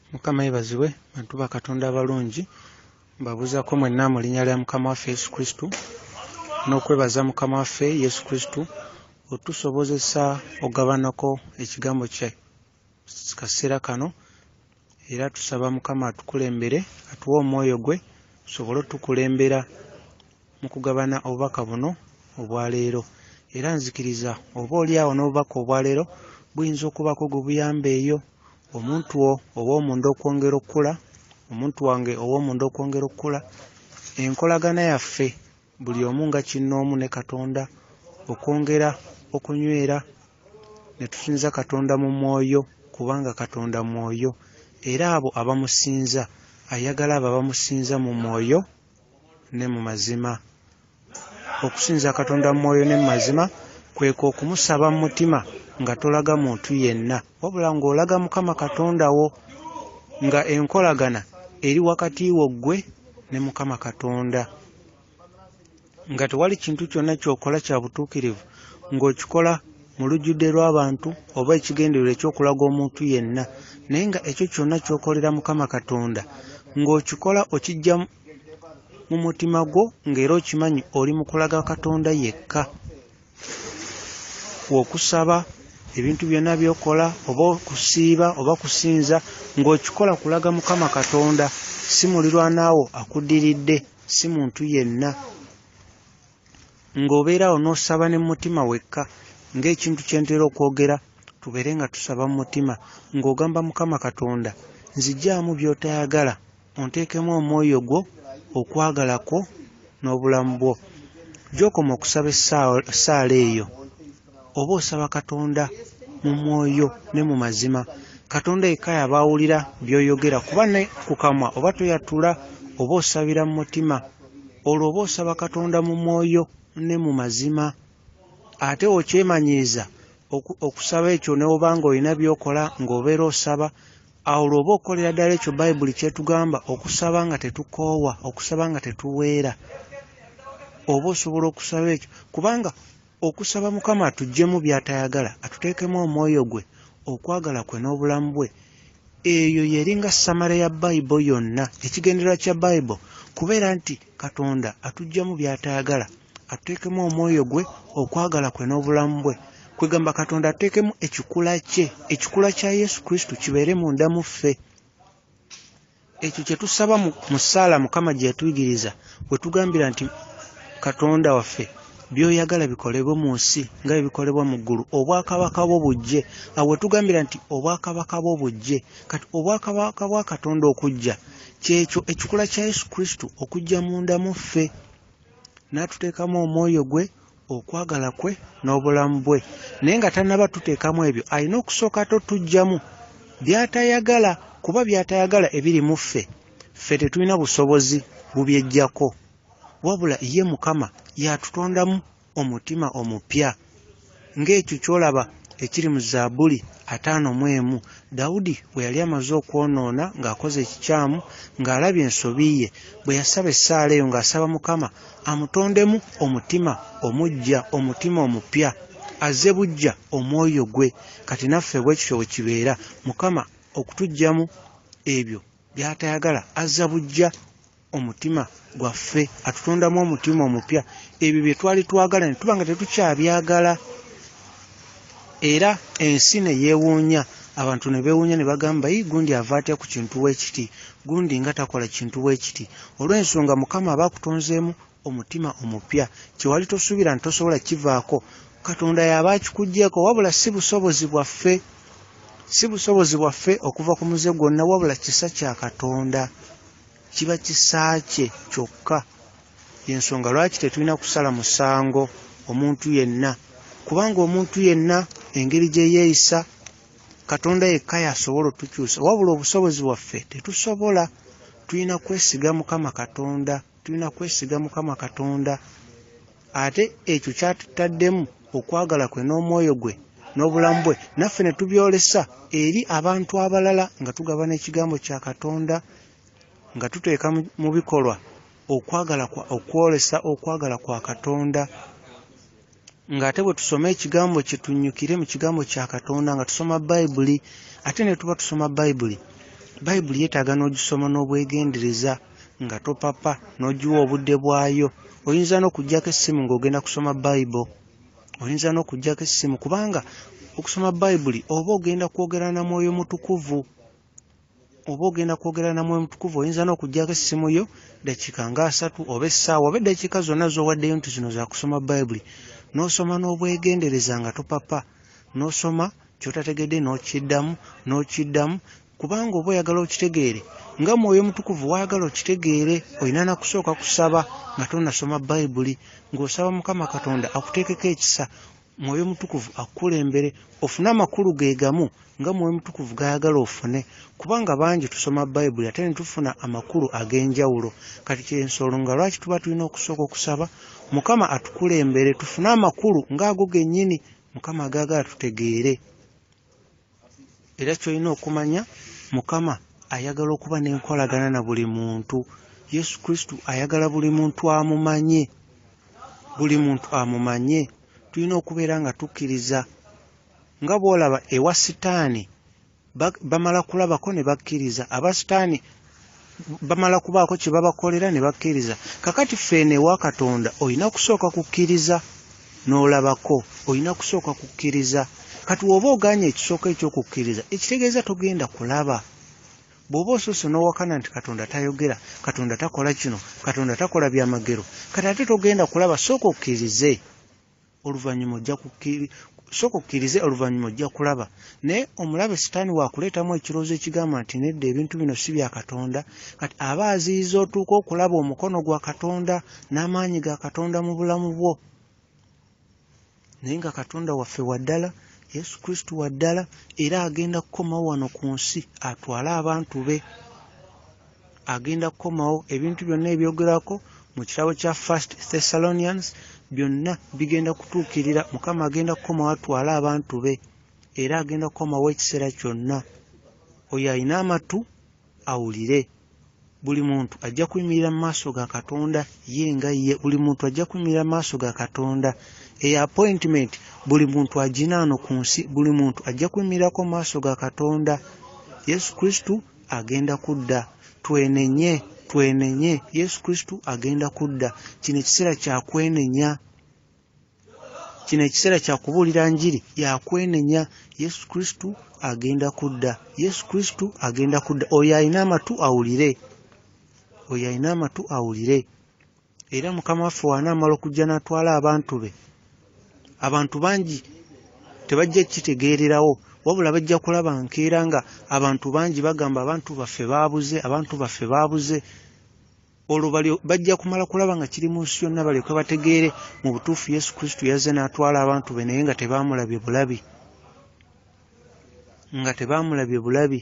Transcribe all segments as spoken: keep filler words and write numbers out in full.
Mukama yeebazibwe bantu ba Katonda abalungi mbabuzaako mwenna mu linnya lya Mukama waffe Yesu Kristo n'okwebaza Mukama waffe Yesu Kristo otusobozesa ogabanako ekigambo kye kaseera kano, era tusaba Mukama atukulembere atuwe omwoyo gwe tusobole otukulembera mu kugabana obubaka buno obwaleero. Era nzikiriza oba oli awo n'obubaka obwaleero buyinza okubako gwe buyamba eyo omuntu wo ow'omunda okwongera okukula, omuntu wange ow'omunda okwongera okukula, enkolagana yaffe buli omu nga kinnoomu ne Katonda okwongera okunywera ne tusinza Katonda mu mwoyo, kubanga Katonda mwoyo, era abo abamusinza ayagala abo abamusinza mu mwoyo ne mu mazima. Okusinza Katonda mu mwoyo ne mu mazima kweka okumusaba mu mutima nga tolaga muntu yenna, wabula ng'olaga Mukama Katonda wo, nga enkolagana eri wakati wo ggwe ne Mukama Katonda, nga tewali kintu kyonna ky'okola kya butuukirivu ng'okikola mu lujjudde lw'abantu oba ekigendererwa eky'okulaga omuntu yenna, naye nga ekyo kyonna ky'okolera Mukama Katonda ng'okikola okijja mu mutima gwo, ng'era okimanyi oli mu kulaga Katonda yekka. Okusaba ebintu byonna by'okola oba okusiiba oba kusinza ng'okikola kulaga Mukama Katonda, si mulirwanaawo akuddiridde, si muntu yenna. Ng'obeerawo n'osaba ne mu mutima wekka, ng'ekintu kye ntera okwogera, tubeere nga tusaba mu mutima ng'ogamba Mukama Katonda, nziggyaamu by'otayagala, onteekemu omwoyo gwo, okwagala kwo n'obulamu bwo. Gy'okoma okusaba essaala eyo oba osaba Katonda mu mwoyo ne mu mazima. Katonda yekka y'abaawulira by'oyogera, kuba ne ku kamwa oba toyatula oba osabira mu mutima, olwo oba osaba Katonda mu mwoyo ne mu mazima. Ate okyemanyiriza okusaba ekyo ne obanga olina by'okola ng'obeera osaba, awo olwo oba okolera ddala ekyo Bayibuli kyetugamba okusaba nga tetukoowa, okusaba nga tetuweera, oba osobola okusaba ekyo, kubanga okusaba Mukama atuggyemu by'atayagala, atuteekemu omwoyo gwe, okwagala kwe n'obulamu bwe. Eyo yeringa samale ya Bayibuli yonna, ekigendererwa kya Bayibuli kubeera nti Katonda atuggyamu by'atayagala, atuteekemu omwoyo gwe, okwagala kwe n'obulamu bwe. Kwegamba Katonda atuteekemu ekikula kye, ekikula kya Yesu Kristo kibeere munda mu ffe. Ekyo kye tusaba mu ssaala Mukama gye yatuyigiriza, bwe tugambira nti Katonda waffe by'oyagala bikolebwe mu nsi nga bwe bikolebwa mu ggulu, obwakabaka bwo bujje. Awo we tugambira nti obwakabaka bwo bujje, kati obwakabaka bwa Katonda okujja kyekyo ekikula kya Yesu Kristo okujja munda mu ffe, n'atuteekamu omwoyo gwe, okwagala kwe n'obulamu bwe. Naye nga tannaba tuteekamu ebyo, alina okusooka totuggyamu by'atayagala, kuba by'atayagala ebiri mu ffe, ffe tetulina busobozi bubyeggyako, wabula ye Mukama yatutondamu omutima omupya, ng'ekyo ky'olaba ekiri mu Zaabuli ataano mu emu. Dawudi bwe yali amaze okwonoona ng'akoze ekikyamu, ng'alabye ensobi ye, bwe yasaba essaala eyo ng'asaba Mukama amutondemu omutima omuggya, omutima omupya, azze bujja omwoyo gwe. Kati naffe bwe kityo bwe kibeera, Mukama okutuggyamu ebyo by'atayagala, azza bujja omutima gwaffe, atutondamu omutima omupya, ebyo bye twali twagala ne tuba nga tetukyabyagala. Era ensi ne yeewuunya, abantu ne beewuunya ne bagamba, yi gundi ava atya ku kintu weekiti, gundi nga takola kintu weekiti. Olw'ensonga Mukama aba akutonzeemu omutima omupya, kyewali tosuubira nti tosobola kivaako, Katonda y'aba akikuggyeeko, wabula si busobozi bwaffe, si busobozi bwaffe okuva ku muze gwonna, wabula kisa kya Katonda, kiba kisa kye kyokka. Y'ensonga lwaki tetulina kusala musango omuntu yenna, kubanga omuntu yenna engeri gye yeeyisa Katonda yekka y'asobola otukyusa, wabula obusobozi bwaffe tetusobola. Tulina kwesiga Mukama Katonda, tulina kwesiga Mukama Katonda. Ate ekyo kyatutaddemu okwagala kwe n'omwoyo gwe n'obulamu bwe, naffe ne tubyolesa eri abantu abalala nga tugabana ekigambo kya Katonda, nga tuteeka mu bikolwa okwagala kwa okwolesa okwagala kwa Katonda. Ng'ate bwe tusoma ekigambo kye tunnyukire mu kigambo kya Katonda, nga tusoma Bayibuli, ate ne tuba tusoma Bayibuli Bayibuli yeetaaga n'ogisoma n'obwegendereza nga topapa n'ogiwa obudde bwayo. Oyinza n'okuggyako essimu ng'ogenda kusoma Bayibuli. Oyinza n'okuggyako essimu kubanga okusoma Bayibuli oba ogenda kwogera na Mwoyo Mutukuvu. Oba ogenda kwogera na Mwoyo Mutukuvu oyinza n'okuggyako essimu yo dakiika nga asatu oba essaawa oba eddakiika zonna z'owaddeyo nti zino za kusoma Bayibuli. N'osoma n'obwegendereza nga topapa. N'osoma ky'otategedde n'okiddamu n'okiddamu kubanga oba oyagala okitegeere nga Mwoyo Mutukuvu wayagala okitegeere olina na kusooka kusaba nga tonnasoma Bayibuli ng'osaba Mukama Katonda akuteekeko ekisa. Mwoyo Mutukuvu akukulembere ofune amakulu ge gamu nga Mwoyo Mutukuvu gayagala ofune kubanga bangi tusoma Bayibuli ate ne tufuna amakulu ag'enjawulo. Kati kyensonga lwaki tuba tulina okusooka okusaba Mukama atukulembere tufune amakulu ng'ago gennyini Mukama agaagala tutegeere. Era kyolina okumanya Mukama ayagala okuba n'enkolagana na buli muntu. Yesu Kristo ayagala buli muntu amumanye. Buli muntu amumanye. Tulina okubeera nga tukkiriza. Nga bw'olaba ewa Sitaani bamala kulabako ne bakkiriza. Aba Sitaani bamala kubaako kye babakolera ne bakkiriza. Kakati ffeene ewa Katonda olina kusooka kukkiriza n'olabako. Olina kusooka kukkiriza. Kati bw'oba oganye ekisooka eky'okukkiriza ekitegeeza togenda kulaba. Bw'oba osoose n'owakana nti Katonda tayogera, Katonda takola kino, Katonda takola byamagero, kati ate togenda kulaba, sooka okkirize oluvannyuma ojja kukkiriza. Sooka okkirize oluvannyuma ojja kulaba. Naye omulabe Sitaani waakuleetamu ekirowoozo ekigamba nti nedda ebintu bino si bya Katonda, kati aba aziyiza otuuka okulaba omukono gwa Katonda n'amaanyi ga Katonda mu bulamu bwo. Naye nga Katonda waffe wa ddala, Yesu Kristo wa ddala, era agenda kukomawo wano ku nsi atwale abantu be. Agenda kukomawo ebintu byonna ebyogerako mu kitabo kya First Thessalonians byonna bigenda kutuukirira. Mukama agenda kukomawo atwale abantu be era agenda kukomawo ekiseera kyonna. Oyo alina amatu awulire. Buli muntu ajja kuyimirira mu maaso ga Katonda ye nga ye. Buli muntu ajja kuyimirira mu maaso ga Katonda. Eyo appointment buli muntu aginaano ku nsi. Buli muntu ajja kuyimirirako mu maaso ga Katonda. Yesu Kristo agenda kudda. Twenenye, twenenye. Yesu Kristo agenda kudda. Kino ekiseera kya kwenenya. Kino ekiseera kya kubuulira njiri ya kwenenya. Yesu Kristo agenda kudda. Yesu Kristo agenda kudda. Oyo alina amatu awulire. Oyo alina amatu awulire. Era Mukama waffe wanaamala okujja n'atwala abantu be, abantu bangi tebajja kitegeererawo, wabula bajja kulaba nkeera nga abantu bangi bagamba abantu baffe baabuze, abantu baffe baabuze. Olwo bajja kumala kulaba nga kiri mu nsi yonna balyoke bategeere mu butuufu Yesu Kristo yazze n'atwala abantu be naye nga tebaamulabye bulabi. Nga tebaamulabye bulabi.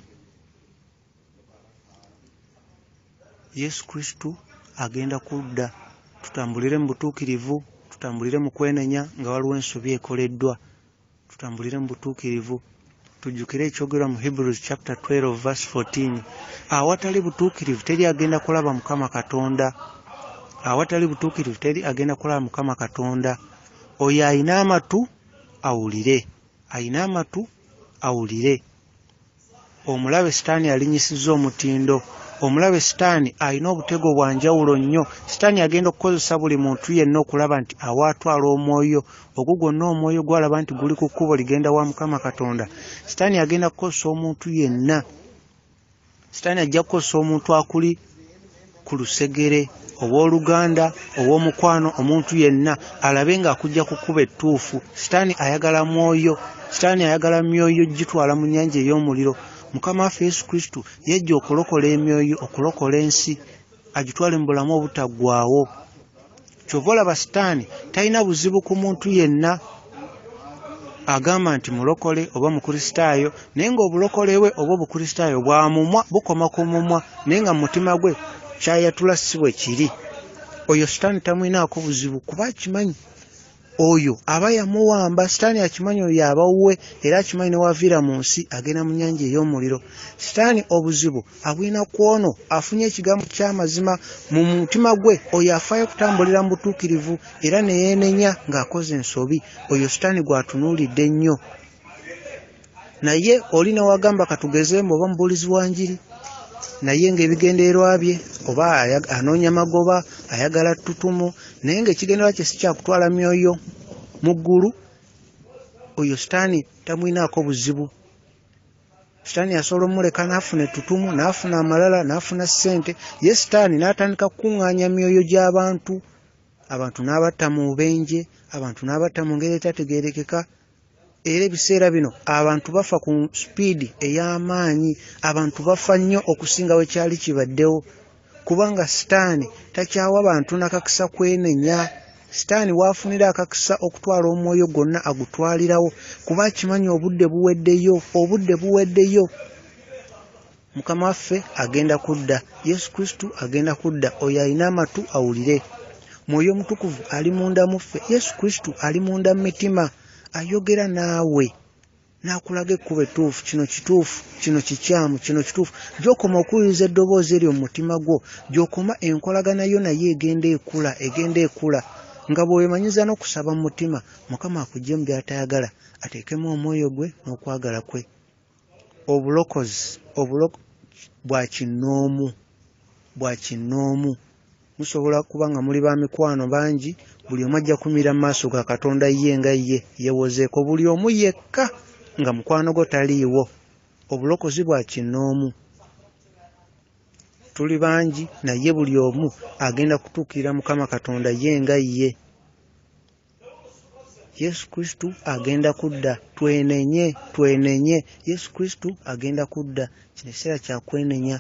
Yesu Kristo agenda kudda. Tutambulire mu butuukirivu, tutambulire mu kwenenya nga waliwo ensobi ekoleddwa. Tutambulire mu butuukirivu. Tujjukire ekyogerwa mu Hebrews chapter twelve verse fourteen. Awatali butuukirivu teri agenda kulaba Mukama Katonda. Awatali butuukirivu teri agenda kulaba Mukama Katonda. Oyo alina amatu awulire. Alina amatu awulire. Omulabe Sitaani alinyisizza omutindo. Omulabe Sitaani alina obutego bwa njawulo nnyo. Sitaani agenda okukozesa buli muntu yenna okulaba nti awaatwala omwoyo. Ogwo gwonna omwoyo gwalaba nti guli ku kkubo ligenda wa Mukama Katonda. Sitaani agenda kukozesa omuntu yenna. Sitaani ajja kukozesa omuntu akuli ku lusegere, owooluganda, ow'omukwano, omuntu yenna alabe ng'akujja ku kkubo ettuufu. Sitaani ayagala mwoyo. Sitaani ayagala myoyo gitwala mu nnyanja ey'omuliro. Mukama waffe Yesu Kristo yajja okulokola emyoyo, okulokola ensi, agitwale mu bulamu obutaggwaawo. Kyova olaba Sitaani talina buzibu ku muntu yenna agamba nti mulokole oba mukristaayo, naye ng'obulokole bwe oba obukristaayo bwa mumwa bukoma ku mumwa, naye nga mu mutima gwe kyayatula si bwe kiri. Oyo Sitaani tamwinaako buzibu kuba akimanyi. Oyo aba yamuwamba. Sitaani akimanyi oyo aba wuwe era akimanyi ne waviira mu nsi agenda mu nnyanja ey'omuliro. Sitaani obuzibu abwina ku ono afunye ekigambo ky'amazima mu mutima gwe. Oyo afaayo kutambulira mu butuukirivu era ne yeenenya ng'akoze ensobi. Oyo Sitaani gw'atunuulidde ennyo. Naye oli ne wagamba katugeze oba mubuulizi wa njiri, naye ng'ebigendererwa bye oba anoonya magoba ayagala ttutumu naye ng'ekigendererwa kye si kyakutwala myoyo mu ggulu, oyo sitaani tamwinaako buzibu. Sitaani asobola omuleka n'afuna ettutumu n'afuna amalala n'afuna ssente, ye sitaani n'atandika kukuŋŋaanya myoyo gy'abantu, abantu n'abatta mu bubenje, abantu n'abatta mu ngeri etategeerekeka. Era ebiseera bino abantu bafa ku sipiidi ey'amaanyi, abantu bafa nnyo okusinga we kyali kibaddewo, kubanga sitaani takyawa bantu nakakisa kwenenya. Sitaani waafunira akakisa okutwala omwoyo gwonna agutwalirawo, kuba akimanyi obudde buweddeyo, obudde buweddeyo. Mukama waffe agenda kudda, Yesu Kristo agenda kudda, oyo alina amatu awulire. Mwoyo Mutukuvu ali munda muffe, Yesu Kristo ali munda mu mitima, ayogera naawe n'akulaga ekkubo ettuufu, kino kituufu, kino kikyamu, kino kituufu. Gy'okoma okuwuliriza eddoboozi eryo mu mutima gwo, gy'okoma enkolagana yo naye egenda ekula, egenda ekula. Nga bw'owemanyiza n'okusaba mu mutima, Mukama akuggye mu by'atayagala, ateekemu omwoyo gwe n'okwagala kwe. Obulokozi, obuloko bwa kinnoomu, bwa kinnoomu. Musobola kuba nga muli ba mikwano bangi, buli omu ajja kumira mu maaso ga Katonda ye nga ye yewozeeko, buli omu yekka nga mukwano gwo taliiwo. Obulokozi bwa kinnoomu. Tuli bangi naye buli omu agenda kutuukirira Mukama Katonda ye nga ye. Yesu Kristo agenda kudda, twenenye, twenenye. Yesu Kristo agenda kudda, kino ekiseera kya kwenenya.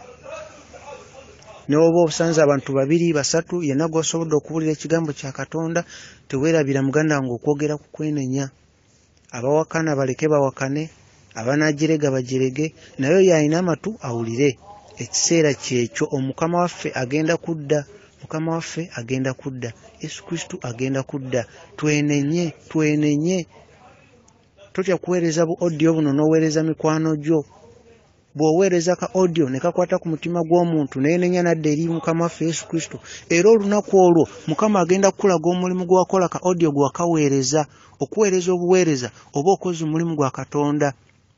Ne oba obusanze abantu babiri basatu yenna gw'osobodde okubuulira ekigambo kya Katonda, teweerabira muganda wange okwogera ku kwenenya. Abawakana baleke bawakane, abanaajerega bajerege, naye oyo alina amatu awulire. Ekiseera kyekyo, omukama waffe agenda kudda, mukama waffe agenda kudda, Yesu Kristo agenda kudda. Twenenye, twenenye. Totya kuweereza bu audio buno n'oweereza mikwano gyo. Bw'oweereza ka audio ne kakwata ku mutima gw'omuntu neenenya nadde eri mukama waffe Yesu Kristo, era olunaku olwo Mukama agenda kukulaga omulimu gwe wakola ka audio gwe wakaweereza, okuweereza obuweereza oba okoze omulimu gwa Katonda.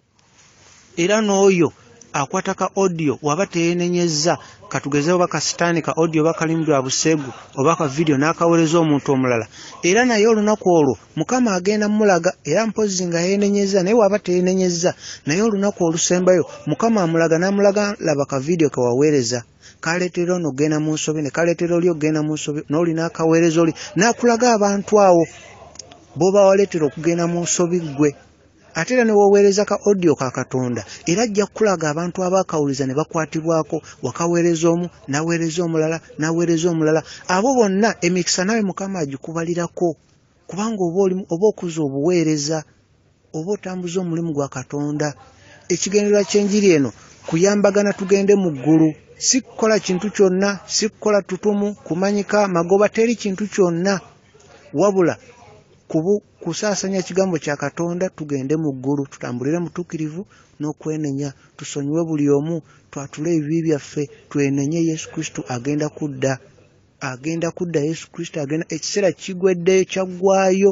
Era n'oyo akwata ka audio waba teenenyezza, katugezeho baka sitaani ka audio bakalimu bwa busegu oba ka video n'akaweereza omuntu omulala, era naye olunaku olwo Mukama agenda mulaga, era mpozi nga yeenenyezza naye waba teenenyezza, naye olunaku olusembayo Mukama amulaga n'amulaga, laba ka video ke waweereza kaleetera ono ogenda mu nsobi, ne kaleetera oli ogenda mu nsobi, n'oli n'akaweereza oli n'akulaga abantu awo b'oba waleetera okugenda mu nsobi gwe. Ate era ne woweereza ka audio ka Katonda, era ajja kukulaga abantu abaakawuliza ne bakwatibwako, wakaweereza omu n'aweereza omulala n'aweereza omulala. Abo bonna emikisa nawe Mukama agikubalirako, kubanga oba oli oba okuza obuweereza oba otambuza omulimu gwa Katonda. Ekigendererwa ky'enjiri eno kuyambagana tugende mu ggulu, si kukola kintu kyonna, si kukola tutumu, kumanyika magoba, teri kintu kyonna, wabula kubu kusaasanya kigambo kya Katonda tugende mu ggulu, tutambulire mutuukirivu n'okwenenya, tusonyiwe buli omu, twatule ebibi byaffe, twenenye. Yesu Kristo agenda kudda, agenda kudda, Yesu Kristo agenda. Ekiseera kigweddeyo, kyaggwaayo,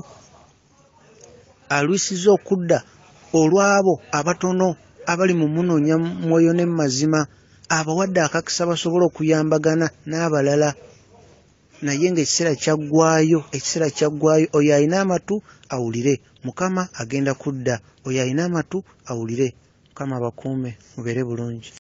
alwisiza okudda olw'abo abatono abali mu munoonya mwoyo ne mazima, abawadde akakisa basobole okuyambagana n'abalala. Naye ng'ekiseera kyaggwaayo, ekiseera kyaggwaayo. Oyo alina amatu awulire, Mukama agenda kudda. Oyo alina amatu awulire. Mukama abakuume, mubeere bulungi.